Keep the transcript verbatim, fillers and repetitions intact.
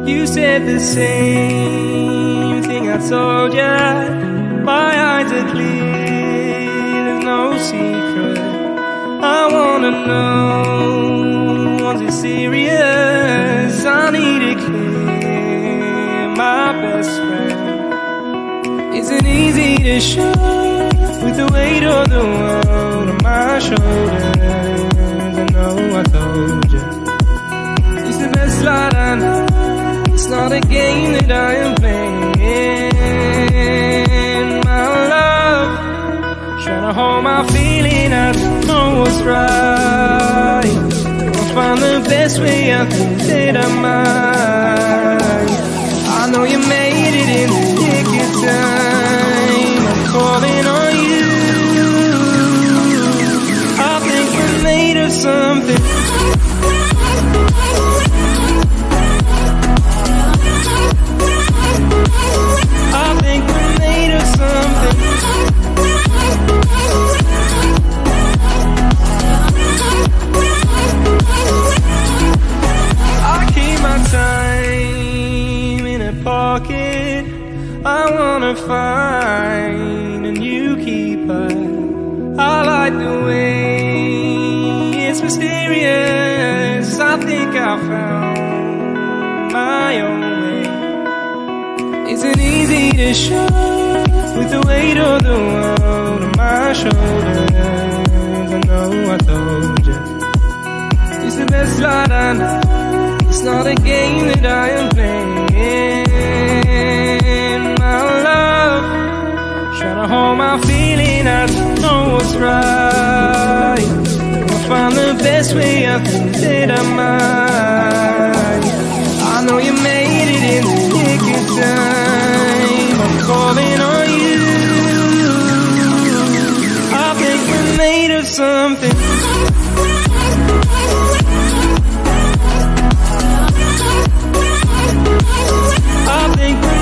You said the same thing I told ya. My eyes are clear, there's no secret. I wanna know, was it serious? I need it clear, my best friend. Isn't easy to show with the weight of the world on my shoulders. I know I told you, it's the best light I know. It's not a game that I am playing. My love, trying to hold my feeling, I don't know what's right. I'll find the best way, I think that I might. I know you made it in the nick of time. I'm calling on you. I think we're made of something. I think we're made of something. I keep my time in a pocket. I wanna find a new keeper. I like the way it's mysterious. I think I found my own way. Isn't easy to show with the weight of the world on my shoulders. I know I told you, it's the best light I know. It's not a game that I am playing. My love, trying to hold my feeling, I don't know what's right. I'll find the best way, I think that I might. I know you made it in the nick of time. I'm calling on you. I think we're made of something. I think we're